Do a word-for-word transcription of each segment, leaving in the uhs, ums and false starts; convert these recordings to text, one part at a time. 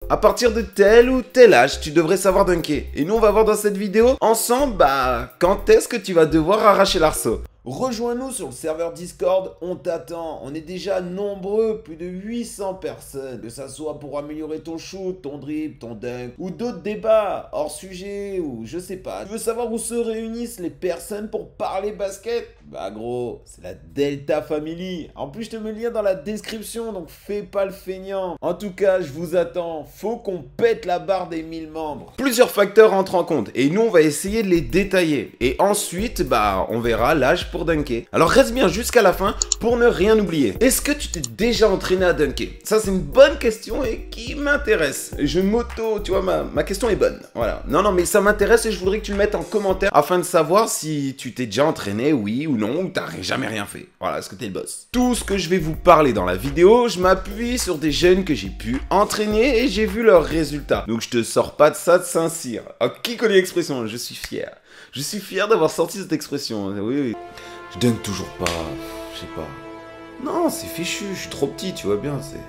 À partir de tel ou tel âge, tu devrais savoir dunker. Et nous, on va voir dans cette vidéo, ensemble, bah, quand est-ce que tu vas devoir arracher l'arceau. Rejoins-nous sur le serveur Discord, on t'attend. On est déjà nombreux, plus de huit cents personnes. Que ça soit pour améliorer ton shoot, ton dribble, ton dunk, ou d'autres débats hors sujet, ou je sais pas. Tu veux savoir où se réunissent les personnes pour parler basket? Bah gros, c'est la Delta Family. En plus, je te mets le lien dans la description, donc fais pas le feignant. En tout cas, je vous attends. Faut qu'on pète la barre des mille membres. Plusieurs facteurs entrent en compte, et nous, on va essayer de les détailler. Et ensuite, bah, on verra l'âge pour dunker. Alors reste bien jusqu'à la fin pour ne rien oublier. Est-ce que tu t'es déjà entraîné à dunker? Ça, c'est une bonne question et qui m'intéresse. Je m'auto, tu vois, ma, ma question est bonne. Voilà. Non, non, mais ça m'intéresse et je voudrais que tu le mettes en commentaire afin de savoir si tu t'es déjà entraîné, oui ou non, ou t'as jamais rien fait. Voilà, est-ce que t'es le boss? Tout ce que je vais vous parler dans la vidéo, je m'appuie sur des jeunes que j'ai pu entraîner et j'ai vu leurs résultats. Donc je te sors pas de ça de Saint-Cyr. Oh, qui connaît l'expression? Je suis fier. Je suis fier d'avoir sorti cette expression. Oui, oui. Je dunk toujours pas. Je sais pas. Non, c'est fichu. Je suis trop petit, tu vois bien. C'est.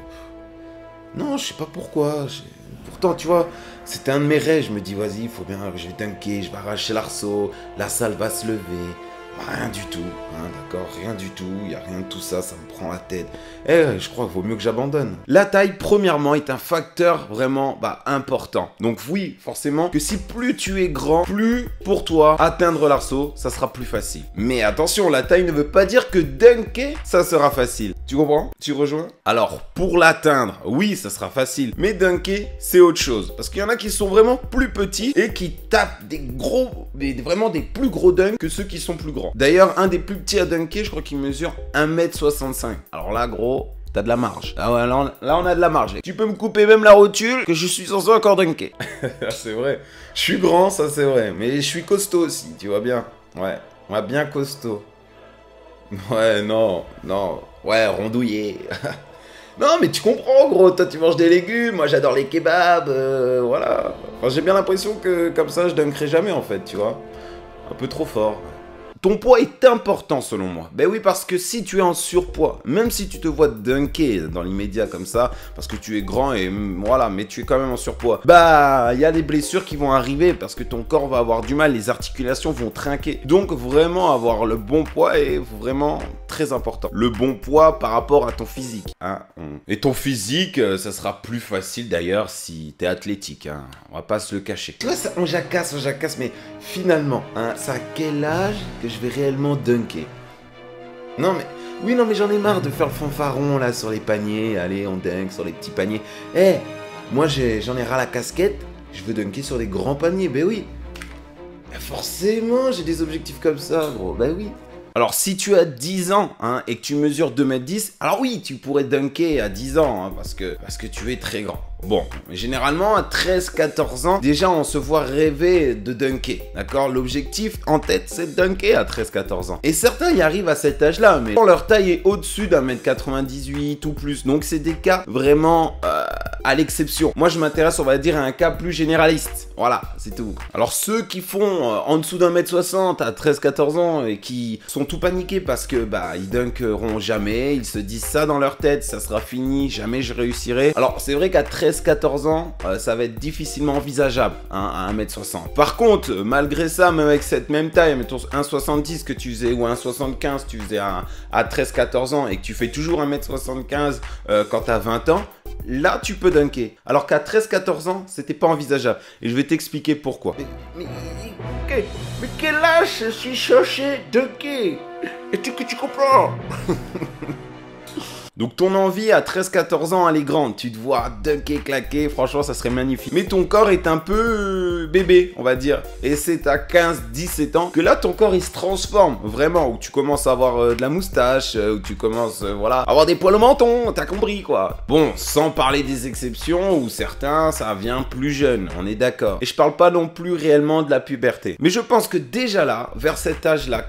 Non, je sais pas pourquoi. Pourtant, tu vois, c'était un de mes rêves. Je me dis, vas-y, il faut bien. Je vais dunker, je vais arracher l'arceau. La salle va se lever. Rien du tout, hein, d'accord, rien du tout, il n'y a rien de tout ça, ça me prend la tête. Eh, je crois qu'il vaut mieux que j'abandonne. La taille, premièrement, est un facteur vraiment bah, important. Donc oui, forcément, que si plus tu es grand, plus pour toi, atteindre l'arceau, ça sera plus facile. Mais attention, la taille ne veut pas dire que dunker, ça sera facile. Tu comprends? Tu rejoins? Alors, pour l'atteindre, oui, ça sera facile. Mais dunker, c'est autre chose. Parce qu'il y en a qui sont vraiment plus petits et qui tapent des gros, des, vraiment des plus gros dunks que ceux qui sont plus grands. D'ailleurs, un des plus petits à dunker, je crois qu'il mesure un mètre soixante-cinq. Alors là, gros, t'as de la marge. Ah ouais, là on, là, on a de la marge. Tu peux me couper même la rotule que je suis censé encore dunker. C'est vrai. Je suis grand, ça c'est vrai. Mais je suis costaud aussi, tu vois bien. Ouais, ouais, bien costaud. Ouais, non, non. Ouais, rondouillé. Non, mais tu comprends, gros. Toi, tu manges des légumes. Moi, j'adore les kebabs. Euh, voilà. Enfin, j'ai bien l'impression que comme ça, je dunkerai jamais, en fait, tu vois. Un peu trop fort. Ton poids est important selon moi. Ben oui, parce que si tu es en surpoids, même si tu te vois dunker dans l'immédiat comme ça, parce que tu es grand et voilà, mais tu es quand même en surpoids, bah il y a des blessures qui vont arriver parce que ton corps va avoir du mal, les articulations vont trinquer. Donc vraiment avoir le bon poids est vraiment très important. Le bon poids par rapport à ton physique. Hein. Et ton physique, ça sera plus facile d'ailleurs si tu es athlétique. Hein. On va pas se le cacher. Tu vois, ça, on jacasse, on jacasse, mais finalement, hein, c'est à quel âge que je vais réellement dunker? Non mais, oui non mais j'en ai marre de faire le fanfaron là sur les paniers, allez on dunk sur les petits paniers. Eh, hey, moi j'en ai ras la casquette, je veux dunker sur des grands paniers, ben oui. Ben forcément j'ai des objectifs comme ça gros, ben oui. Alors si tu as dix ans hein, et que tu mesures deux mètres dix, alors oui tu pourrais dunker à dix ans hein, parce, que, parce que tu es très grand. Bon, généralement à treize quatorze ans, déjà on se voit rêver de dunker, d'accord? L'objectif en tête c'est de dunker à treize quatorze ans. Et certains y arrivent à cet âge-là, mais leur taille est au-dessus d'un mètre quatre-vingt-dix-huit ou plus. Donc c'est des cas vraiment euh, à l'exception. Moi je m'intéresse on va dire à un cas plus généraliste. Voilà, c'est tout. Alors ceux qui font euh, en dessous d'un mètre soixante à treize quatorze ans et qui sont tout paniqués parce que bah ils dunkeront jamais, ils se disent ça dans leur tête, ça sera fini, jamais je réussirai. Alors c'est vrai qu'à treize quatorze ans, euh, ça va être difficilement envisageable hein, à un mètre soixante. Par contre, malgré ça, même avec cette même taille, mettons un mètre soixante-dix que tu faisais ou un mètre soixante-quinze tu faisais à, à treize quatorze ans et que tu fais toujours un mètre soixante-quinze euh, quand tu as vingt ans, là tu peux dunker. Alors qu'à treize quatorze ans, c'était pas envisageable. Et je vais t'expliquer pourquoi. Mais, mais, mais, mais quel âge je suis cherché dunker? Est-ce que tu comprends? Donc ton envie à treize quatorze ans, elle est grande. Tu te vois dunker, claquer, franchement ça serait magnifique. Mais ton corps est un peu bébé, on va dire. Et c'est à quinze dix-sept ans que là ton corps il se transforme, vraiment. Où tu commences à avoir euh, de la moustache, euh, où tu commences, euh, voilà, à avoir des poils au menton, t'as compris quoi. Bon, sans parler des exceptions où certains, ça vient plus jeune, on est d'accord. Et je parle pas non plus réellement de la puberté. Mais je pense que déjà là, vers cet âge-là, quinze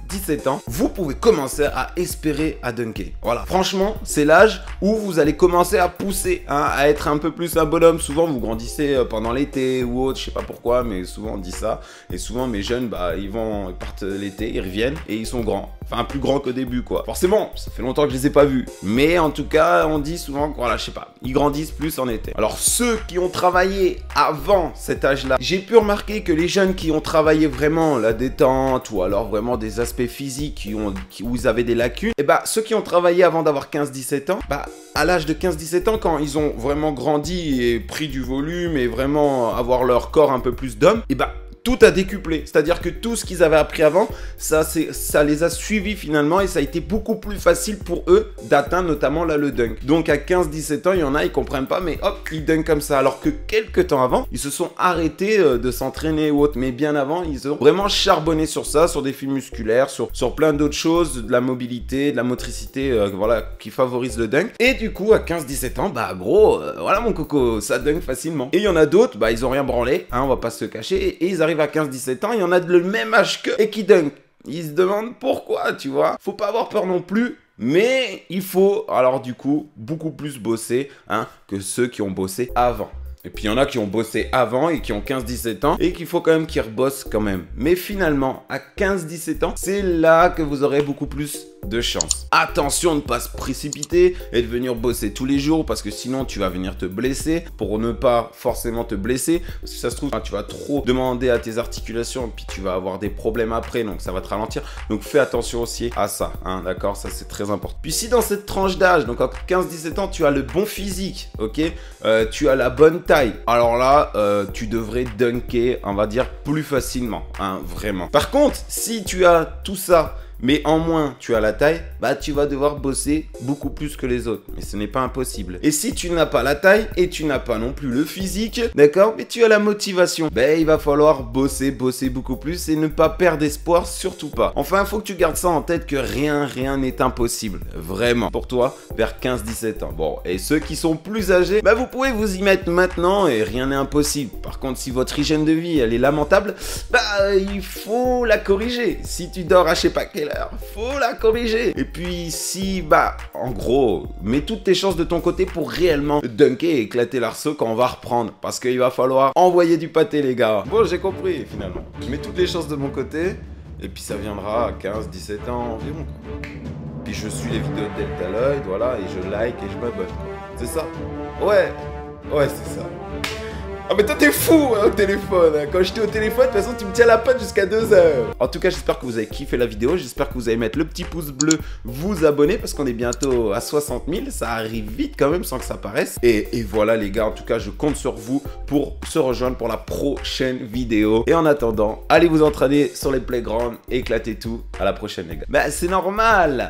dix-sept ans, vous pouvez commencer à espérer à dunker. Voilà, franchement, c'est l'âge où vous allez commencer à pousser, hein, à être un peu plus un bonhomme. Souvent, vous grandissez pendant l'été ou autre, je sais pas pourquoi, mais souvent on dit ça. Et souvent, mes jeunes, bah, ils vont, ils partent l'été, ils reviennent et ils sont grands. Enfin, plus grands qu'au début, quoi. Forcément, ça fait longtemps que je les ai pas vus. Mais en tout cas, on dit souvent que, voilà, je sais pas, ils grandissent plus en été. Alors, ceux qui ont travaillé avant cet âge-là, j'ai pu remarquer que les jeunes qui ont travaillé vraiment la détente ou alors vraiment des aspects physiques qui ont, qui, où ils avaient des lacunes, et bah, ceux qui ont travaillé avant d'avoir quinze dix-sept ans, bah, à l'âge de quinze dix-sept ans, quand ils ont vraiment grandi et pris du volume et vraiment avoir leur corps un peu plus d'homme, et bah, tout a décuplé, c'est-à-dire que tout ce qu'ils avaient appris avant, ça, ça les a suivis finalement et ça a été beaucoup plus facile pour eux d'atteindre notamment là le dunk. Donc à quinze dix-sept ans, il y en a, ils comprennent pas, mais hop, ils dunk comme ça. Alors que quelques temps avant, ils se sont arrêtés de s'entraîner ou autre, mais bien avant, ils ont vraiment charbonné sur ça, sur des fibres musculaires, sur, sur plein d'autres choses, de la mobilité, de la motricité, euh, voilà, qui favorisent le dunk. Et du coup, à quinze dix-sept ans, bah gros, euh, voilà mon coco, ça dunk facilement. Et il y en a d'autres, bah ils ont rien branlé, hein, on va pas se cacher, et, et ils arrivent à quinze dix-sept ans, il y en a de le même âge qu'eux et qui dunk. Ils se demandent pourquoi, tu vois. Faut pas avoir peur non plus, mais il faut, alors du coup, beaucoup plus bosser, hein, que ceux qui ont bossé avant. Et puis il y en a qui ont bossé avant et qui ont quinze dix-sept ans et qu'il faut quand même qu'ils rebossent quand même. Mais finalement, à quinze dix-sept ans, c'est là que vous aurez beaucoup plus de chance. Attention de ne pas se précipiter et de venir bosser tous les jours parce que sinon tu vas venir te blesser pour ne pas forcément te blesser. Parce que ça se trouve, tu vas trop demander à tes articulations et puis tu vas avoir des problèmes après, donc ça va te ralentir. Donc fais attention aussi à ça, hein, d'accord? Ça c'est très important. Puis si dans cette tranche d'âge, donc à quinze dix-sept ans, tu as le bon physique, ok, euh, tu as la bonne taille, alors là, euh, tu devrais dunker, on va dire, plus facilement, hein, vraiment. Par contre, si tu as tout ça, mais en moins tu as la taille, bah tu vas devoir bosser beaucoup plus que les autres. Mais ce n'est pas impossible. Et si tu n'as pas la taille et tu n'as pas non plus le physique, d'accord, mais tu as la motivation, ben il va falloir bosser, bosser beaucoup plus et ne pas perdre espoir, surtout pas. Enfin, il faut que tu gardes ça en tête que rien, rien n'est impossible. Vraiment. Pour toi, vers quinze dix-sept ans. Bon, et ceux qui sont plus âgés, bah vous pouvez vous y mettre maintenant et rien n'est impossible. Par contre, si votre hygiène de vie, elle est lamentable, bah il faut la corriger. Si tu dors à je sais pas quelle heure, faut la corriger. Et puis si, bah, en gros, mets toutes tes chances de ton côté pour réellement dunker et éclater l'arceau quand on va reprendre. Parce qu'il va falloir envoyer du pâté, les gars. Bon, j'ai compris, finalement. Je mets toutes les chances de mon côté, et puis ça viendra à quinze dix-sept ans environ, quoi. Puis je suis les vidéos de Delta Lloyd, voilà, et je like et je m'abonne. C'est ça? Ouais, ouais, c'est ça. Ah mais toi t'es fou hein, au téléphone, hein. Quand j'étais au téléphone, de toute façon tu me tiens la patte jusqu'à deux heures. En tout cas j'espère que vous avez kiffé la vidéo, j'espère que vous allez mettre le petit pouce bleu, vous abonner parce qu'on est bientôt à soixante mille, ça arrive vite quand même sans que ça paraisse. Et, et voilà les gars, en tout cas je compte sur vous pour se rejoindre pour la prochaine vidéo. Et en attendant, allez vous entraîner sur les playgrounds, éclatez tout, à la prochaine les gars. Bah c'est normal,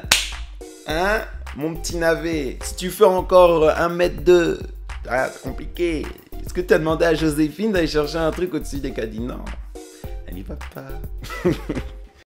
hein mon petit navet, si tu fais encore un mètre deux, ah, c'est compliqué. Est-ce que tu as demandé à Joséphine d'aller chercher un truc au-dessus des caddies? Non, elle n'y va pas.